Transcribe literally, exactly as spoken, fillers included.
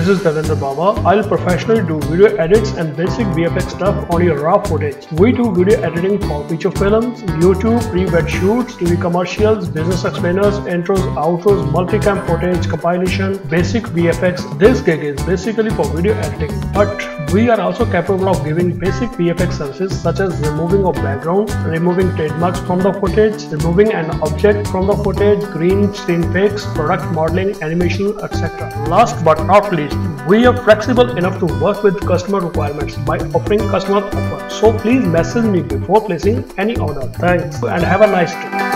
this is Devendra Baba. I'll professionally do video edits and basic V F X stuff on your raw footage. We do video editing for feature films, YouTube, pre-wed shoots, T V commercials, business explainers, intros, outros, multicam footage, compilation, basic V F X. This gig is basically for video editing, but we are also capable of giving basic V F X services such as removing of background, removing trademarks from the footage, removing an object from the footage, green screen fix, product modeling, animation, et cetera. Last but not least, we are flexible enough to work with customer requirements by offering customer offers. So please message me before placing any order. Thanks and have a nice day.